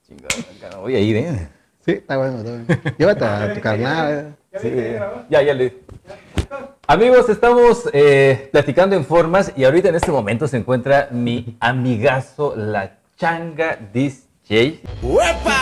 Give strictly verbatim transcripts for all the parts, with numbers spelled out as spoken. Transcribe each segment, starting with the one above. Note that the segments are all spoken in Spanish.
Chingada, voy a ir, ¿eh? Sí, está bueno, está bueno. Llévate a tu carnal. Sí, ya, ya le... Amigos, estamos eh, platicando en formas y ahorita en este momento se encuentra mi amigazo, la Changa Disc J. ¡Uepa!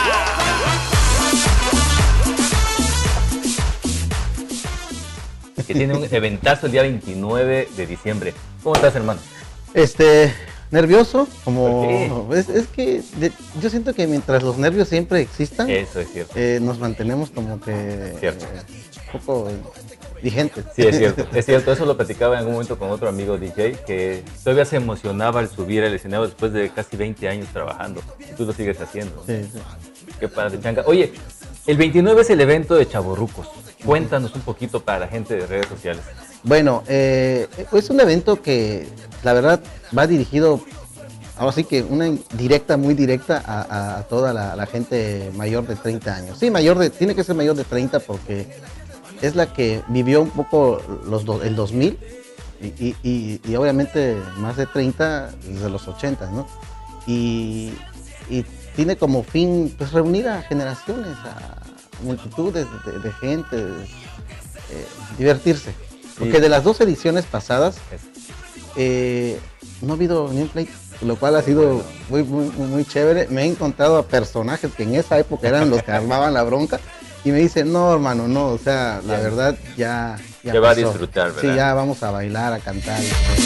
Que tiene un eventazo el día veintinueve de diciembre. ¿Cómo estás, hermano? Este, nervioso, como... Es, es que de, yo siento que mientras los nervios siempre existan, eso es cierto. Eh, nos mantenemos como que Cierto. Eh, un poco vigentes. Sí, es cierto, es cierto. Eso lo platicaba en algún momento con otro amigo D J, que todavía se emocionaba al subir al escenario después de casi veinte años trabajando. Y tú lo sigues haciendo. Sí, sí. Qué padre, Changa. Oye, el veintinueve es el evento de Chavorrucos. Cuéntanos un poquito para la gente de redes sociales. Bueno, eh, es un evento que la verdad va dirigido, ahora sí que una directa, muy directa a, a toda la, la gente mayor de treinta años. Sí, mayor de, tiene que ser mayor de treinta porque es la que vivió un poco los do, el dos mil y, y, y, y obviamente más de treinta desde los ochenta, ¿no? Y, y tiene como fin pues reunir a generaciones, a multitudes de, de gente, eh, divertirse. Porque de las dos ediciones pasadas eh, no ha habido ni un pleito, lo cual ha sido muy, muy, muy chévere. Me he encontrado a personajes que en esa época eran los que armaban la bronca y me dicen, no hermano, no, o sea, la verdad ya... Ya Te va a disfrutar, ¿verdad? Sí, ya vamos a bailar, a cantar.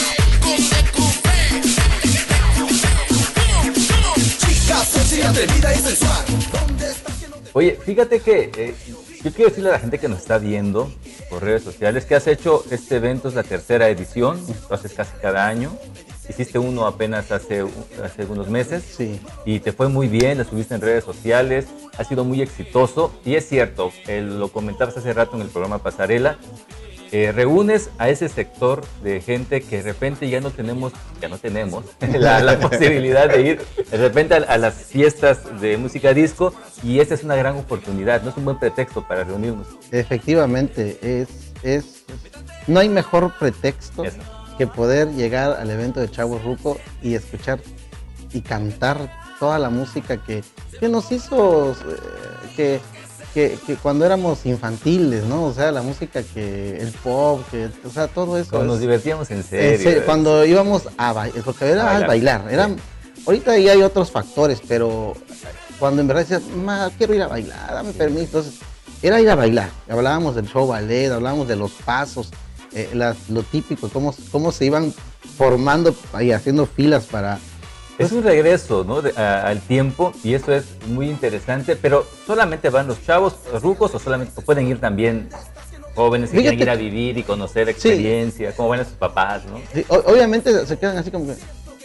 Oye, fíjate que eh, yo quiero decirle a la gente que nos está viendo por redes sociales que has hecho este evento, es la tercera edición, lo haces casi cada año. Hiciste uno apenas hace, hace unos meses, sí. Y te fue muy bien, lo subiste en redes sociales, ha sido muy exitoso y es cierto, eh, lo comentabas hace rato en el programa Pasarela, eh, reúnes a ese sector de gente que de repente ya no tenemos, ya no tenemos la, la posibilidad de ir de repente a, a las fiestas de música disco y esta es una gran oportunidad, no es un buen pretexto para reunirnos. Efectivamente, es, es, no hay mejor pretexto Eso. que poder llegar al evento de Chavorruco y escuchar y cantar toda la música que, que nos hizo, eh, que, que, que cuando éramos infantiles, ¿no? O sea, la música que, el pop, que, o sea, todo eso. Cuando es, nos divertíamos en serio. En serio cuando íbamos a bailar, porque era a bailar, bailar era, sí. Ahorita ya hay otros factores, pero cuando en verdad decías, ma, quiero ir a bailar, dame permiso, entonces, era ir a bailar. Hablábamos del show ballet, hablábamos de los pasos, Eh, la, lo típico, cómo, cómo se iban formando y haciendo filas para... Es un regreso, ¿no? De, a, al tiempo y eso es muy interesante, pero ¿solamente van los chavos rucos o solamente o pueden ir también jóvenes que Fíjate, quieren ir a vivir y conocer experiencias, sí. Como van a sus papás, ¿no? Sí, obviamente se quedan así como que...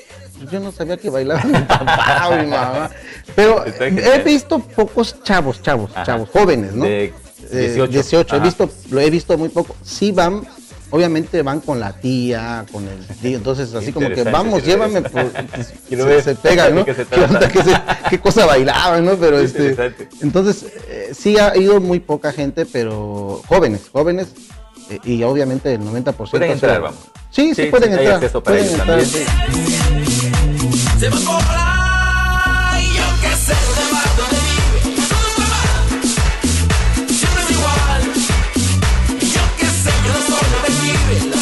Yo no sabía que bailaban mi papá o mi mamá, pero he visto pocos chavos, chavos, Ajá. chavos, jóvenes, ¿no? De dieciocho. Eh, dieciocho. He visto, lo he visto muy poco. Sí van... Obviamente van con la tía, con el tío, entonces así como que vamos, llévame, por, Quiero se, ver, se pegan, ¿no? ¿Qué, se ¿Qué, onda, qué, se, qué cosa bailaban, ¿no? Pero este, entonces eh, sí ha ido muy poca gente, pero jóvenes, jóvenes, eh, y obviamente el noventa por ciento. Pueden entrar, vamos. Sí, sí, sí pueden sí, entrar. Hay acceso para pueden ellos entrar, también. Sí. Se va a y yo qué sé, de más donde vive. Siempre es igual. Yo qué sé, yo no soy lo que vive.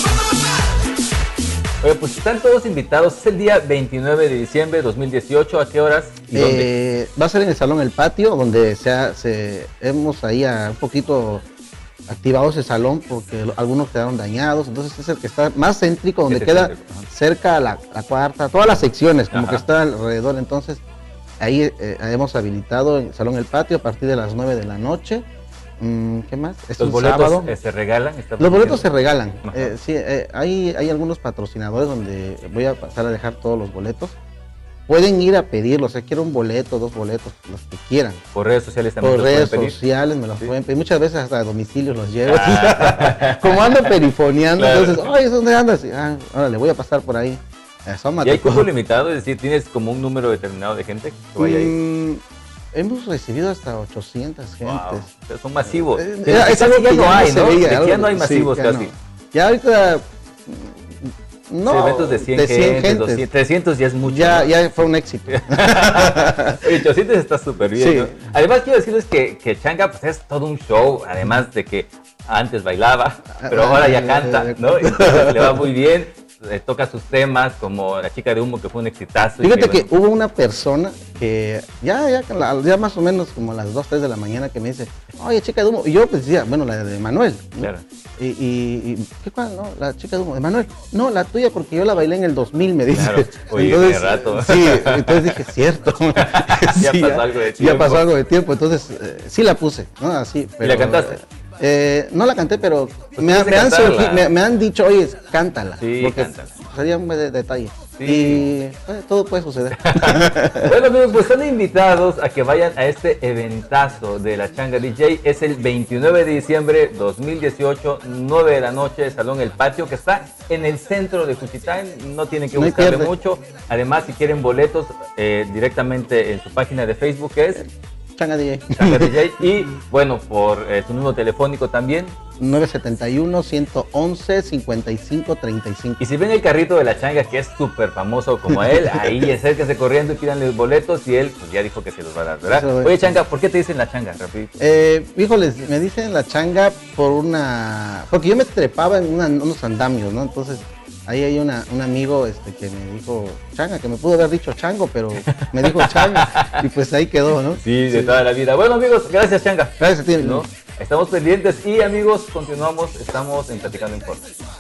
Oye, pues están todos invitados. Es el día veintinueve de diciembre de dos mil dieciocho. ¿A qué horas y eh, dónde? Va a ser en el Salón El Patio, donde se, ha, se hemos ahí a, un poquito activado ese salón porque algunos quedaron dañados. Entonces es el que está más céntrico, donde queda céntrico? cerca a la, la cuarta, todas las secciones, como Ajá. que está alrededor. Entonces ahí eh, hemos habilitado en el Salón El Patio a partir de las nueve de la noche. ¿Qué más? Es ¿Los un boletos sábado. se regalan? Los boletos se regalan. Eh, sí, eh, hay, hay algunos patrocinadores donde voy a pasar a dejar todos los boletos. Pueden ir a pedirlos, o sea, quiero un boleto, dos boletos, los que quieran. Por redes sociales también. Por redes sociales me los ¿Sí? pueden pedir. Muchas veces hasta a domicilio los llevo. Ah. Como ando perifoneando, claro. Entonces, ay, ¿dónde andas? Ah, ahora le voy a pasar por ahí. Asómate. ¿Y hay cupo limitado? Es decir, ¿tienes como un número determinado de gente que vaya ahí? Mm, Hemos recibido hasta ochocientas gentes. Wow. Son masivos. Eh, ya, es algo que ya no hay, ¿no? Veía, ya no hay masivos sí, ya casi. No. Ya ahorita No, Sí, eventos de cien, de cien gente, gentes. doscientos, trescientos ya es mucho. Ya, ¿no? ya fue un éxito. Oye, ochocientos está súper bien, Sí. ¿no? Además, quiero decirles que, que Changa pues, es todo un show, además de que antes bailaba, pero ahora ya canta, ¿no? Entonces, le va muy bien, eh, toca sus temas, como La Chica de Humo, que fue un exitazo. y Fíjate que bueno, hubo una persona que ya, ya, ya más o menos como a las dos, tres de la mañana que me dice, oye, Chica de Humo. Y yo pues decía, bueno, la de Manuel. ¿no? Claro. Y, y, y, ¿qué cuál? No, la Chica de Humo, de Manuel. No, la tuya porque yo la bailé en el dos mil, me dice. Claro. Oye, tiene rato. Sí, entonces dije, cierto. Ya Sí, pasó algo de Ya tiempo. pasó algo de tiempo, entonces eh, sí la puse, ¿no? Así. Pero, la cantaste? Eh, no la canté, pero me, tienes que me han cantarla. surgi- me- me han dicho, oye, cántala. Sí, porque cántala. sería un de- detalle. Sí. Y eh, todo puede suceder. Bueno, amigos, pues están invitados a que vayan a este eventazo de la Changa D J. Es el veintinueve de diciembre dos mil dieciocho, nueve de la noche, Salón El Patio, que está en el centro de Juchitán. No tienen que No hay buscarle pierde. mucho. Además, si quieren boletos, eh, directamente en su página de Facebook, que es Changa D J. Changa D J. Y bueno, por eh, su número telefónico también. nueve siete uno, uno once, cincuenta y cinco, treinta y cinco. Y si ven el carrito de la Changa, que es súper famoso como él, ahí acérquense corriendo y pídanle los boletos, y él pues ya dijo que se los va a dar, ¿verdad? Eso, Oye, Changa, ¿por qué te dicen la Changa? Rapidito. Eh, híjoles, me dicen la changa por una... Porque yo me trepaba en una- unos andamios, ¿no? Entonces, ahí hay una, un amigo este, que me dijo changa, que me pudo haber dicho chango, pero me dijo changa. Y pues ahí quedó, ¿no? Sí, de toda la vida. Bueno, amigos, gracias, Changa. Gracias a ti. ¿No? Estamos pendientes y, amigos, continuamos, estamos en Platicando en Corto.